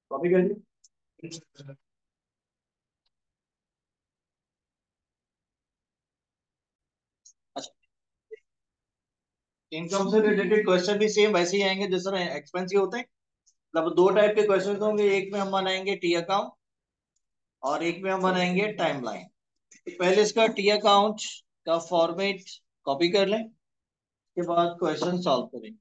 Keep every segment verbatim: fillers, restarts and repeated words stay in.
Copy कर ली। अच्छा, income से रिलेटेड क्वेश्चन भी सेम वैसे ही आएंगे जिस तरह एक्सपेंस होते हैं। मतलब दो टाइप के क्वेश्चन होंगे, एक में हम बनाएंगे टी अकाउंट और एक में हम बनाएंगे टाइमलाइन। पहले इसका टी अकाउंट का फॉर्मेट कॉपी कर लें, उसके बाद क्वेश्चन सॉल्व करें।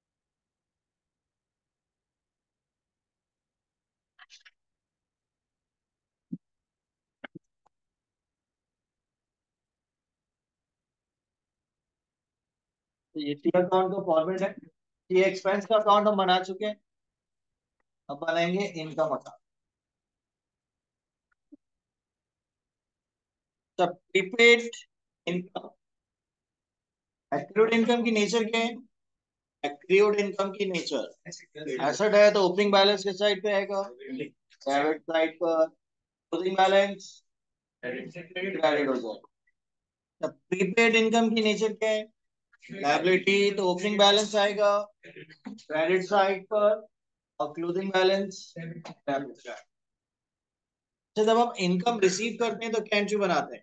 तो ये टी अकाउंट का फॉर्मेट है। ये एक्सपेंस का अकाउंट हम बना चुके हैं, अब बनाएंगे इनकम अकाउंट। सब प्रीपेड इनकम, एक्रूड इनकम की नेचर क्या है? एक्रूड इनकम की नेचर एसेट है तो ओपनिंग बैलेंस किस साइड पे आएगा? डेबिट साइड पर। क्लोजिंग बैलेंस क्रेडिट हो जाएगा। प्रीपेड इनकम की नेचर क्या है? लायबिलिटी तो ओपनिंग बैलेंस आएगा क्रेडिट साइड पर और क्लोजिंग बैलेंस डेबिट साइड। तो जब हम इनकम रिसीव करते हैं तो क्या एंट्री बनाते हैं?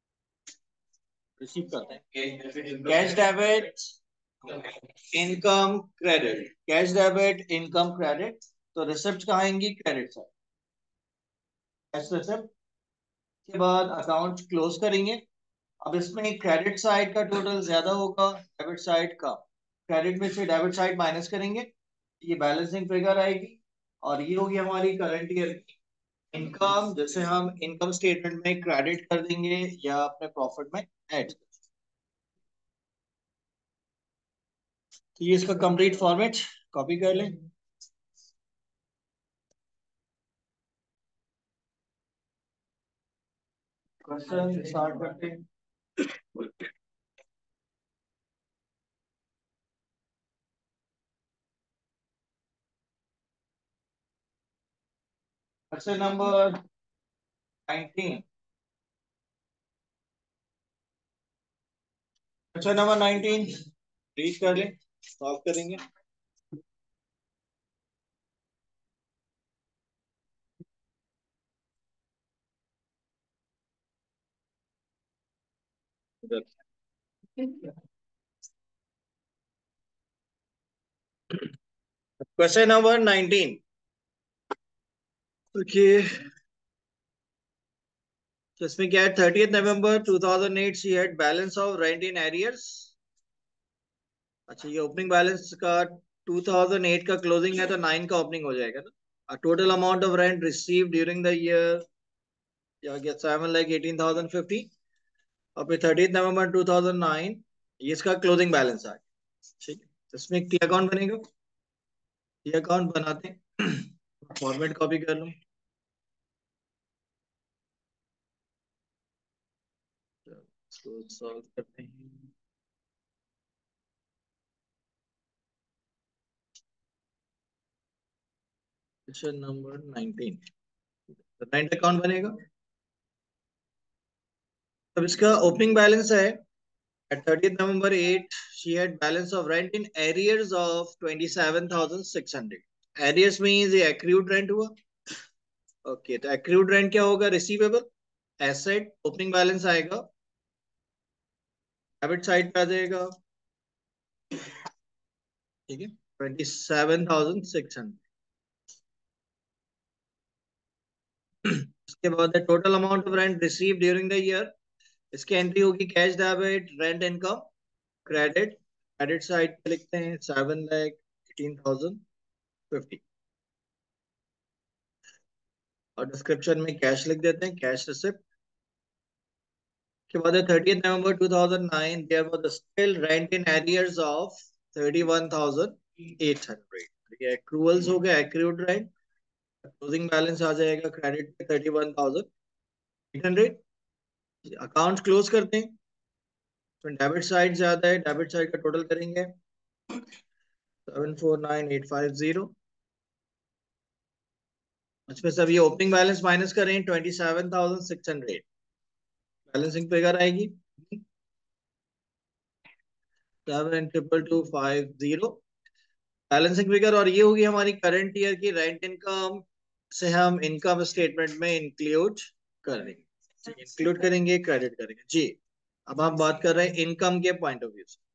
रिसीव करते हैं cash debit income credit, cash debit income credit. तो रिसिप्ट कहाँ आएंगी? Credit side, cash receipt. के बाद अकाउंट क्लोज करेंगे। अब इसमें क्रेडिट साइड का टोटल ज्यादा होगा, डेबिट साइड का। क्रेडिट में से डेबिट साइड माइनस करेंगे, ये बैलेंसिंग फिगर आएगी और ये होगी हमारी करंट ईयर की इनकम, जैसे हम इनकम स्टेटमेंट में क्रेडिट कर देंगे या अपने प्रॉफिट में ऐड। तो ये इसका कंप्लीट फॉर्मेट कॉपी कर लें। क्वेश्चन स्टार्ट करते हैं। Question number nineteen. Question number nineteen read कर लें, सॉल्व करेंगे। Question number nineteen. ओके, तो इसमें क्या है? Thirtieth November two thousand eight she had balance of rent in arrears. अच्छा, ये ओपनिंग बैलेंस का टू थाउजेंड एट का क्लोजिंग है तो नाइन का ओपनिंग हो जाएगा ना। Total amount of rent received during the year या गेट seven lakh eighteen thousand fifty. और फिर thirtieth November two thousand nine ये इसका क्लोजिंग बैलेंस है। ठीक है, तो इसमें एक टी अकाउंट बनेगा। टी अकाउंट बनाते हैं, फॉर्मेट कॉपी कर लो। इसको सॉल्व करते हैं। Question number nineteen, rent account बनेगा। अब इसका ओपनिंग बैलेंस है at thirtieth November eight she had balance of rent in arrears of twenty-seven thousand six hundred. Arrears means ये accrued rent हुआ। ओके, तो accrued rent क्या होगा? रिसीवेबल एसेट, ओपनिंग बैलेंस आएगा, डेबिट साइड पे आ जाएगा। ठीक है, twenty seven thousand six hundred. उसके बाद total amount of rent receive during the year, इसकी एंट्री होगी cash debit rent income credit. Credit side पे लिखते हैं seven lakh eighteen thousand fifty और डिस्क्रिप्शन में कैश लिख देते हैं, कैश रिसिप्ट। के बाद thirtieth November two thousand nine there was still rent in arrears of thirty one thousand eight hundred. ये एक्रूअल्स हो गया, एक्रूड रेंट। क्लोजिंग बैलेंस आ जाएगा क्रेडिट पे thirty one thousand eight hundred. Account close करते हैं, तो डेबिट साइड ज्यादा है, डेबिट साइड का टोटल करेंगे seven four nine eight five zero. इसमें सब ये ओपनिंग बैलेंस माइनस करें twenty seven thousand six hundred, balancing figure आएगी seven triple two five zero balancing figure. और ये होगी हमारी करंट ईयर की रेंट इनकम से हम इनकम स्टेटमेंट में इंक्लूड करेंगे, इंक्लूड करेंगे, क्रेडिट करेंगे जी। अब हम बात कर रहे हैं इनकम के पॉइंट ऑफ व्यू से।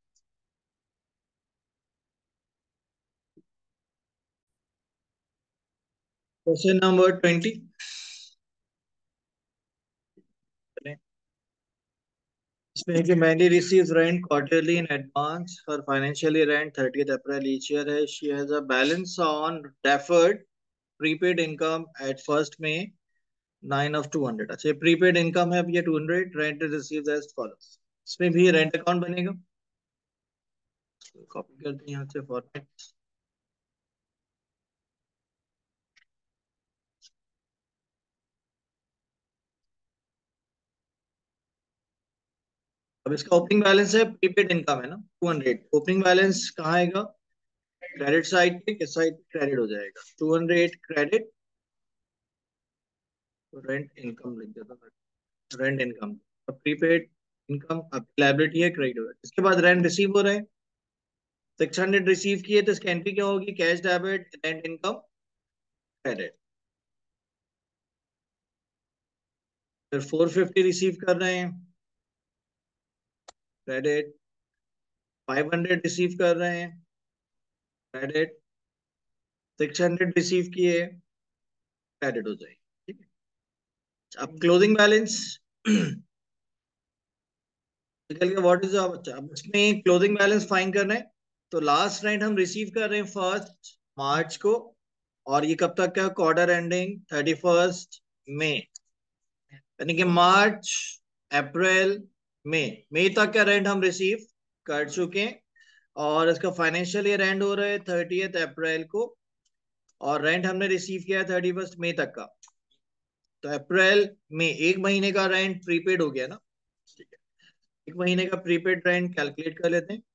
क्वेश्चन नंबर ट्वेंटी, इसमें कि Mandy receives rent quarterly in advance. Her financial year end thirtieth April each year है. She has a balance on deferred prepaid income at first May nine of two hundred. अच्छा, prepaid income है अब ये two hundred. Rent is received as follows. इसमें भी rent account बनेगा, copy करते हैं यहाँ से फॉर्मेट। अब इसका ओपनिंग बैलेंस है, प्रीपेड इनकम है ना टू हंड्रेड। ओपनिंग बैलेंस कहाँ आएगा? क्रेडिट साइड पे, किस साइड पे क्रेडिट हो जाएगा? Two hundred credit, rent income लिख देता हूँ, रेंट इनकम। अब प्रीपेड इनकम अब लायबिलिटी है, क्रेडिट हो, इसके बाद रेंट रिसीव हो रहे हैं, सिक्स हंड्रेड रिसीव किए तो इसकी एंट्री क्या होगी? Cash debit, rent income, credit. फिर फोर फिफ्टी रिसीव कर रहे हैं, क्रेडिट। फाइव हंड्रेड रिसीव कर रहे हैं, क्रेडिट। सिक्स हंड्रेड रिसीव किए, क्रेडिट हो जाएगी, ठीक है। अब क्लोजिंग बैलेंस निकल गया, व्हाट इज बच्चा। अब इसमें क्लोजिंग बैलेंस फाइन करना है, तो लास्ट नाइट हम रिसीव कर रहे हैं फर्स्ट मार्च को, और ये कब तक का? Quarter ending thirty first May, यानी कि मार्च, अप्रैल, मई, मई तक का रेंट हम रिसीव कर चुके हैं। और इसका फाइनेंशियल ईयर एंड हो रहा है थर्टीएथ अप्रैल को, और रेंट हमने रिसीव किया है थर्टी फर्स्ट मई तक का, तो अप्रैल में एक महीने का रेंट प्रीपेड हो गया ना, ठीक है। एक महीने का प्रीपेड रेंट कैलकुलेट कर लेते हैं।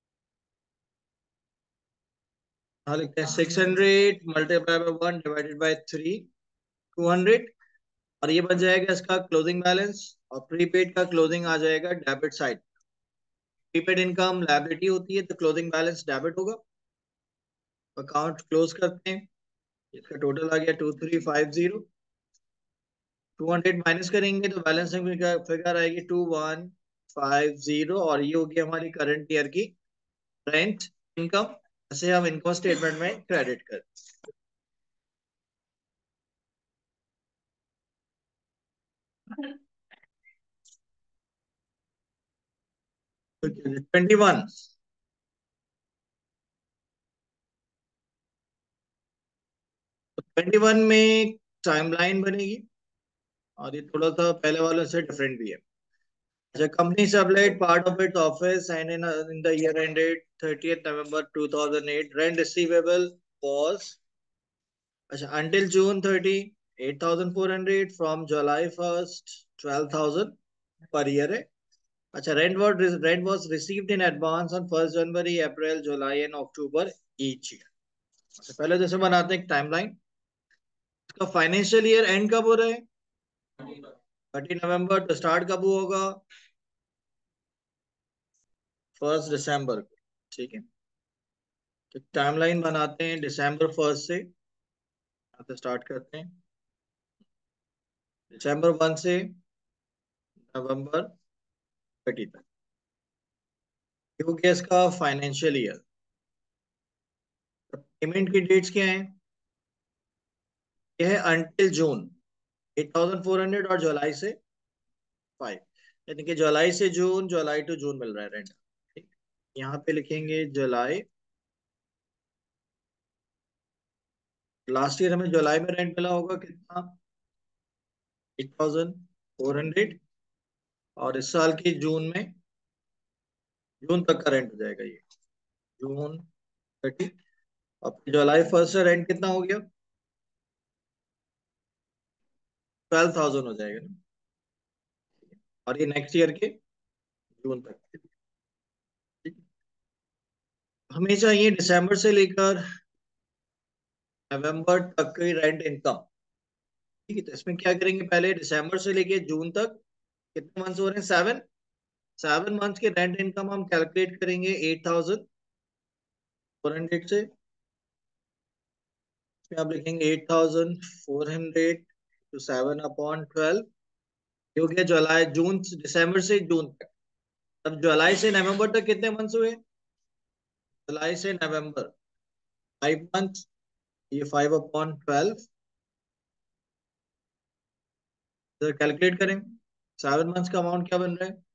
हाँ, लिखते हैं six hundred multiply by one divided by three, two hundred. और ये बन जाएगा इसका क्लोजिंग बैलेंस, और प्रीपेड का क्लोजिंग आ जाएगा debit side. Prepaid income liability होती है, तो क्लोजिंग बैलेंस डेबिट होगा। अकाउंट क्लोज करते हैं, इसका टोटल आ गया two three five zero. Two hundred minus करेंगे तो बैलेंसिंग फिगर आएगी टू वन फाइव जीरो, और ये होगी हमारी करंट ईयर की रेंट इनकम, जैसे हम इनकम स्टेटमेंट में क्रेडिट कर। ट्वेंटी वन, ट्वेंटी वन में टाइमलाइन बनेगी, और ये थोड़ा सा पहले वालों से डिफरेंट भी है। अच्छा, company sublet part of its office and in in the year ended thirtieth November two thousand eight, rent receivable was, अच्छा, until June thirtieth eight thousand four hundred, from July first twelve thousand per year है। अच्छा, rent was rent was received in advance on first January, April, July and October each year। अच्छा, पहले जैसे बनाते हैं timeline, इसका financial year and कब हो रहा है? Thirty November. तो स्टार्ट कब होगा? फर्स्ट दिसंबर को, ठीक है। तो टाइमलाइन बनाते हैं दिसंबर फर्स्ट से, यहाँ से स्टार्ट करते हैं, दिसंबर वन से नवंबर थर्टी तक, ये हो गया इसका फाइनेंशियल ईयर। पेमेंट की डेट्स क्या हैं? यह है until June eight thousand four hundred, और जुलाई से फाइव, यानी कि जुलाई से जून, जुलाई टू जून मिल रहा है रेंट, ठीक। यहाँ पे लिखेंगे जुलाई, लास्ट ईयर हमें जुलाई में रेंट मिला होगा कितना? एट थाउजेंड फोर हंड्रेड, और इस साल की जून में, जून तक का रेंट हो जाएगा ये, जून थर्टी। अब जुलाई फर्स्ट से रेंट कितना हो गया? ट्वेल्व थाउजेंड हो जाएगा ना, और ये नेक्स्ट ईयर के जून तक, ठीक। हमेशा ये दिसंबर से लेकर नवंबर तक की रेंट इनकम, ठीक है। तो इसमें क्या करेंगे, पहले दिसंबर से लेके जून तक कितने मंथ्स हो रहे हैं? सेवन, सेवन मंथ्स के रेंट इनकम हम कैलकुलेट करेंगे एट थाउजेंड फोर हंड्रेड से, आप लिखेंगे eight thousand four hundred to seven upon twelve. ये हो गया जुलाई जून दिसंबर से जून तक। अब जुलाई से नवंबर तक कितने मंथ्स हुए? जुलाई से नवंबर फाइव मंथ्स। ये फाइव अपॉन ट्वेल्व कैलकुलेट करें। सेवन मंथ्स का अमाउंट क्या बन रहा है?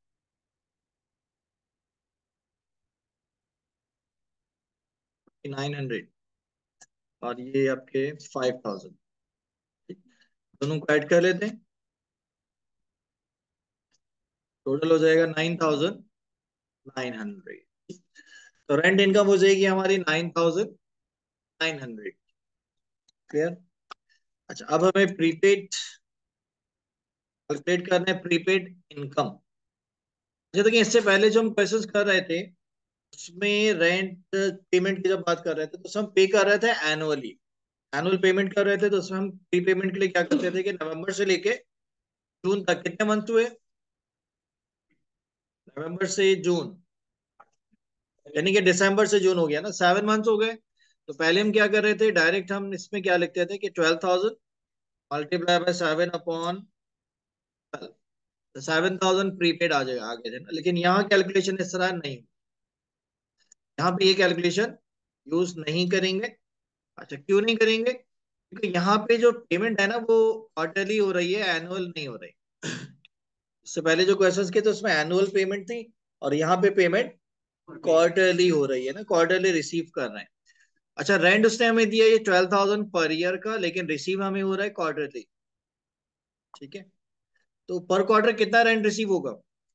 Nine hundred. और ये आपके फाइव थाउजेंड। दोनों को ऐड कर लेते हैं, टोटल हो जाएगा नाइन थाउजेंड नाइन हंड्रेड। तो रेंट इनकम हो जाएगी हमारी nine thousand nine hundred. Clear? अच्छा, अब हमें प्रीपेड कैलकुलेट करना है, प्रीपेड इनकम। अच्छा देखिए, इससे पहले जो हम क्वेश्चंस कर रहे थे उसमें रेंट पेमेंट की जब बात कर रहे थे तो उसमें हम पे कर रहे थे एनुअली। एनुअल पेमेंट कर रहे थे तो उसमें हम प्री पेमेंट के लिए क्या करते थे कि नवंबर से लेके जून तक कितने मंथ हुए? नवंबर से जून, यानी कि दिसंबर से जून हो गया ना, सेवन मंथ्स हो गए। तो पहले हम क्या कर रहे थे, डायरेक्ट हम इसमें क्या लिखते थे कि twelve thousand multiply by seven upon seven thousand prepaid आ जाएगा आगे थे ना। लेकिन यहाँ कैलकुलेशन इस तरह नहीं, यहाँ पे ये कैलकुलेशन यूज नहीं करेंगे। अच्छा, क्यों नहीं करेंगे? क्योंकि यहाँ पे जो पेमेंट है ना वो क्वार्टरली हो रही है, एनुअल नहीं हो रही। इससे पहले जो क्वेश्चंस के थे उसमें एनुअल पेमेंट थी, और यहाँ पे पेमेंट क्वार्टरली हो रही है ना, क्वार्टरली रिसीव कर रहे हैं। अच्छा, रेंट उसने हमें दिया ये ट्वेल्व थाउजेंड पर ईयर का, लेकिन रिसीव हमें हो रहा है क्वार्टरली। ठीक है, तो पर क्वार्टर कितना रेंट रिसीव होगा?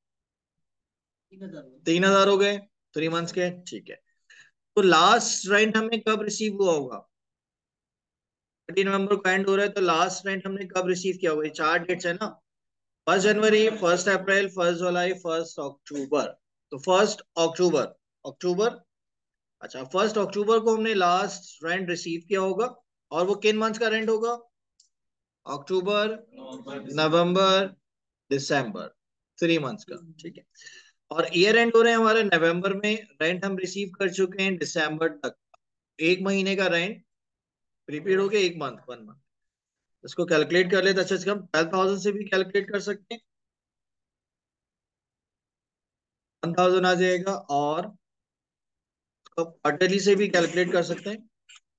तीन हजार हो गए, थ्री मंथ्स के। ठीक है, तो लास्ट रेंट हमें कब रिसीव हुआ होगा? थर्टी नवंबर को एंड हो रहा है, तो लास्ट रेंट हमने कब रिसीव किया होगा? ये चार डेट्स है ना, first January, first April, first July, first October. तो फर्स्ट अक्टूबर, अक्टूबर। अच्छा, फर्स्ट अक्टूबर को हमने लास्ट रेंट रिसीव किया होगा, और वो किन मंथ्स का रेंट होगा? अक्टूबर, नवंबर, दिसंबर, थ्री मंथ्स का। ठीक है, और ईयर एंड हो रहे हैं हमारे नवंबर में, रेंट हम रिसीव कर चुके हैं दिसंबर तक। एक महीने का रेंट प्रीपेड हो गया, एक मंथ, वन मंथ। इसको कैलकुलेट कर लेते, अच्छा इसका हम ट्वेल्व थाउजेंड से भी कैलकुलेट कर सकते हैं, वन थाउजेंड आ जाएगा। और क्वार्टरली से भी कैलकुलेट कर सकते हैं।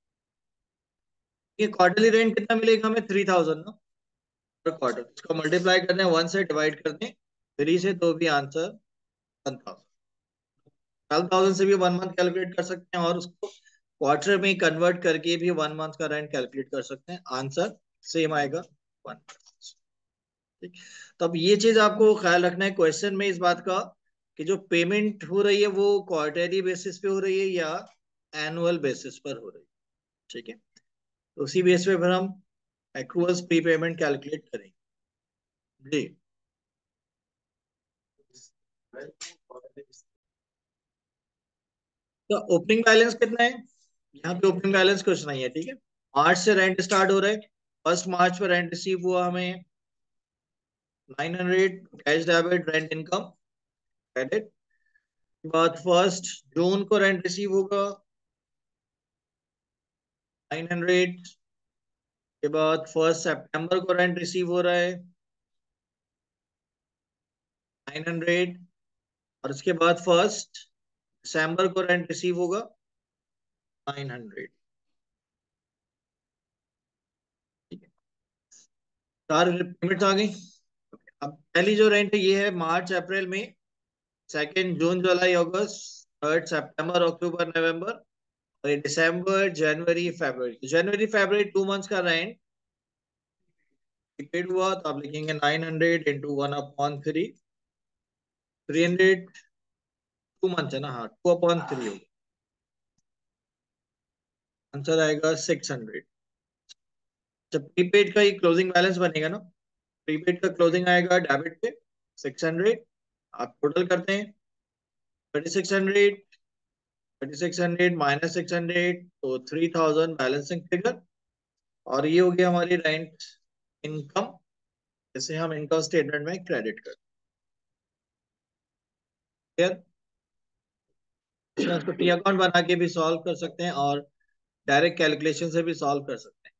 ये क्वार्टरली रेंट कितना मिलेगा हमें? थ्री थाउजेंड ना पर क्वार्टर। इसको मल्टीप्लाई करते हैं, वन से डिवाइड करते हैं थ्री से, तो भी answer one thousand. Twelve thousand से भी वन मंथ कैलकुलेट कर सकते हैं, और उसको क्वार्टर में कन्वर्ट करके भी वन मंथ का रेंट कैलकुलेट कर सकते हैं, आंसर सेम आएगा, वन। ठीक, तो अब ये चीज आपको ख्याल रखना है क्वेश्चन में इस बात का कि जो पेमेंट हो रही है वो क्वार्टरली बेसिस पे हो रही है या एनुअल बेसिस पर हो रही है। ठीक है, तो उसी बेस पे फिर हम एक्रूअल्स प्री पेमेंट कैलकुलेट करेंगे। जी, तो ओपनिंग बैलेंस कितना है? यहाँ पे ओपनिंग बैलेंस कुछ नहीं है। ठीक है, मार्च से रेंट स्टार्ट हो रहा है। फर्स्ट मार्च पे रेंट रिसीव हुआ हमें nine hundred, cash debit rent income credit. बाद फर्स्ट जून को रेंट रिसीव होगा नाइन हंड्रेड। के बाद फर्स्ट सितंबर को रेंट रिसीव हो रहा है नाइन हंड्रेड। और उसके बाद फर्स्ट दिसंबर को रेंट रिसीव होगा नाइन हंड्रेड। ठीक है, चार पेमेंट्स आ गई। अब पहली जो रेंट है ये है मार्च अप्रैल में, सेकंड जून जुलाई अगस्त, थर्ड सितंबर अक्टूबर नवंबर, और ये दिसंबर जनवरी फरवरी। जनवरी फरवरी टू मंथ्स का रेंट पेड हुआ, तो आप लिखेंगे nine hundred into one upon three, three hundred. Two months है ना, हाँ, टू अपॉन थ्री होगा, आंसर आएगा सिक्स हंड्रेड। जब प्रीपेड का ही क्लोजिंग बैलेंस बनेगा ना, प्रीपेड का क्लोजिंग आएगा डेबिट पे सिक्स हंड्रेड। आप टोटल करते हैं thirty six hundred, thirty six hundred minus six hundred, तो थ्री थाउजेंड बैलेंसिंग फिगर। और ये हो गया हमारी रेंट इनकम, जिसे हम इनकम स्टेटमेंट में क्रेडिट करते हैं। इसको टी अकाउंट बना के भी सॉल्व कर सकते हैं, और डायरेक्ट कैलकुलेशन से भी सॉल्व कर सकते हैं।